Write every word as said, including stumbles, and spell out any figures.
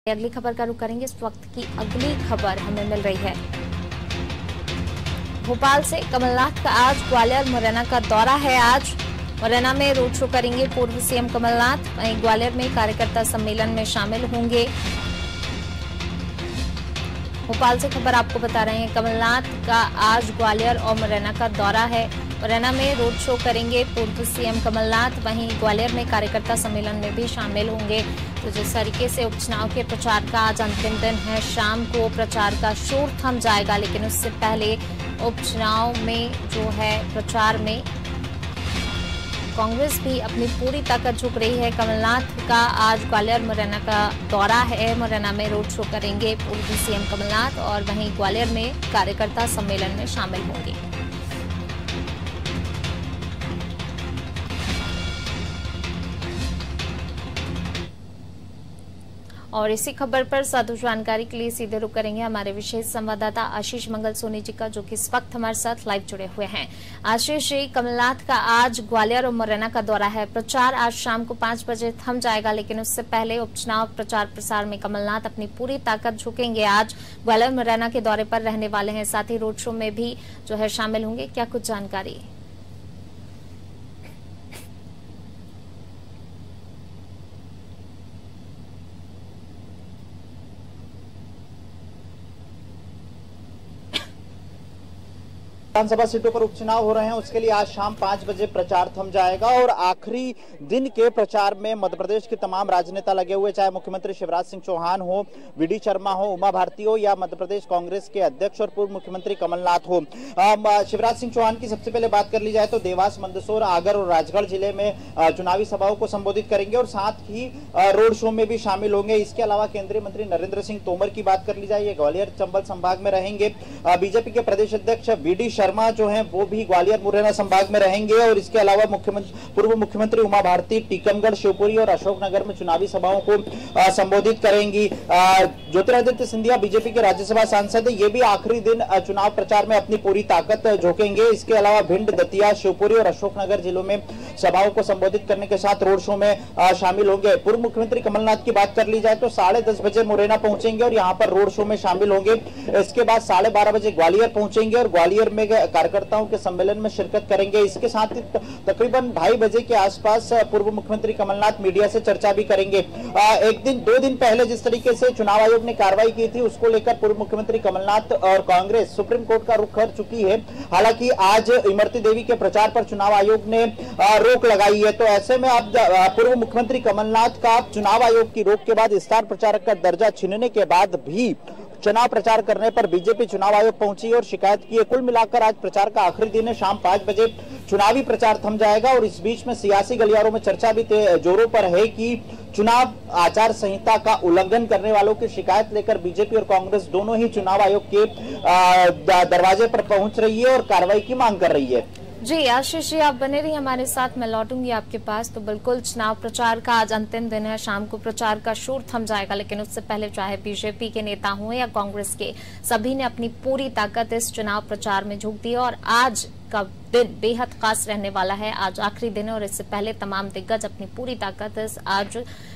अगली खबर का रुख करेंगे। इस वक्त की अगली खबर हमें मिल रही है भोपाल से। कमलनाथ का आज ग्वालियर मुरैना का दौरा है। आज मुरैना में रोड शो करेंगे पूर्व सीएम कमलनाथ। वहीं ग्वालियर में कार्यकर्ता सम्मेलन में शामिल होंगे। भोपाल से खबर आपको बता रहे हैं, कमलनाथ का आज ग्वालियर और मुरैना का दौरा है। मुरैना में रोड शो करेंगे पूर्व सीएम कमलनाथ। वहीं ग्वालियर में कार्यकर्ता सम्मेलन में भी शामिल होंगे। तो जिस तरीके से उपचुनाव के प्रचार का आज अंतिम दिन है, शाम को प्रचार का शोर थम जाएगा, लेकिन उससे पहले उपचुनाव में जो है प्रचार में कांग्रेस भी अपनी पूरी ताकत झोंक रही है। कमलनाथ का आज ग्वालियर मुरैना का दौरा है। मुरैना में रोड शो करेंगे पूर्व सीएम कमलनाथ और वहीं ग्वालियर में कार्यकर्ता सम्मेलन में शामिल होंगे। और इसी खबर पर साधु जानकारी के लिए सीधे रुक करेंगे हमारे विशेष संवाददाता आशीष मंगल सोनी जी का, जो कि इस वक्त हमारे साथ लाइव जुड़े हुए हैं। आशीष जी, कमलनाथ का आज ग्वालियर और मुरैना का दौरा है। प्रचार आज शाम को पांच बजे थम जाएगा, लेकिन उससे पहले उपचुनाव प्रचार प्रसार में कमलनाथ अपनी पूरी ताकत झोंकेंगे। आज ग्वालियर मुरैना के दौरे पर रहने वाले हैं, साथ ही रोड शो में भी जो है शामिल होंगे। क्या कुछ जानकारी? विधानसभा सीटों पर उपचुनाव हो रहे हैं, उसके लिए आज शाम पांच बजे प्रचार थम जाएगा और आखिरी दिन के प्रचार में मध्य प्रदेश के तमाम राजनेता लगे हुए, चाहे मुख्यमंत्री शिवराज सिंह चौहान हो, वीडी शर्मा हो, उमा भारती हो, या मध्य प्रदेश कांग्रेस के अध्यक्ष और पूर्व मुख्यमंत्री कमलनाथ हो। शिवराज सिंह चौहान की सबसे पहले बात कर ली जाए तो देवास, मंदसौर, आगर और राजगढ़ जिले में चुनावी सभाओं को संबोधित करेंगे और साथ ही रोड शो में भी शामिल होंगे। इसके अलावा केंद्रीय मंत्री नरेंद्र सिंह तोमर की बात कर ली जाए, ये ग्वालियर चंबल संभाग में रहेंगे। बीजेपी के प्रदेश अध्यक्ष वीडी शर्मा जो हैं वो भी ग्वालियर मुरैना संभाग में रहेंगे और इसके अलावा मुख्यमंत्री पूर्व मुख्यमंत्री उमा भारती टीकमगढ़, शिवपुरी और अशोकनगर में चुनावी सभाओं को संबोधित करेंगी। ज्योतिरादित्य सिंधिया बीजेपी के राज्यसभा सांसद, ये भी आखिरी दिन चुनाव प्रचार में अपनी पूरी ताकत झोंकेंगे। इसके अलावा भिंड, दतिया, शिवपुरी और अशोकनगर जिलों में सभाओं को संबोधित करने के साथ रोड शो में शामिल होंगे। पूर्व मुख्यमंत्री कमलनाथ की बात कर ली जाए तो साढ़े दस बजे मुरैना पहुंचेंगे और यहाँ पर रोड शो में शामिल होंगे। इसके बाद साढ़े बारह बजे ग्वालियर पहुंचेंगे और ग्वालियर में कार्यकर्ताओं के सम्मेलन में शिरकत करेंगे। इसके साथ ही तकरीबन ढाई बजे के आसपास पूर्व मुख्यमंत्री कमलनाथ मीडिया से चर्चा भी करेंगे। एक दिन दो दिन पहले जिस तरीके से चुनाव आयोग ने कार्रवाई की थी, उसको लेकर पूर्व मुख्यमंत्री कमलनाथ और कांग्रेस सुप्रीम कोर्ट का रुख कर चुकी है। हालांकि आज इमरती देवी के प्रचार पर चुनाव आयोग ने रोक लगाई है, तो ऐसे में अब पूर्व मुख्यमंत्री कमलनाथ का चुनाव आयोग की रोक के बाद स्टार प्रचारक का दर्जा छीनने के बाद भी चुनाव प्रचार करने पर बीजेपी चुनाव आयोग पहुंची और शिकायत की है। कुल मिलाकर आज प्रचार का आखिरी दिन है, शाम पांच बजे चुनावी प्रचार थम जाएगा और इस बीच में सियासी गलियारों में चर्चा भी जोरों पर है कि चुनाव आचार संहिता का उल्लंघन करने वालों की शिकायत लेकर बीजेपी और कांग्रेस दोनों ही चुनाव आयोग के दरवाजे पर पहुंच रही है और कार्रवाई की मांग कर रही है। जी आशीष जी, आप बने रहिए हमारे साथ, मैं लौटूंगी आपके पास। तो बिल्कुल चुनाव प्रचार का आज अंतिम दिन है, शाम को प्रचार का शोर थम जाएगा, लेकिन उससे पहले चाहे बीजेपी के नेता हों या कांग्रेस के, सभी ने अपनी पूरी ताकत इस चुनाव प्रचार में झोंक दी और आज का दिन बेहद खास रहने वाला है। आज आखिरी दिन है और इससे पहले तमाम दिग्गज अपनी पूरी ताकत इस आज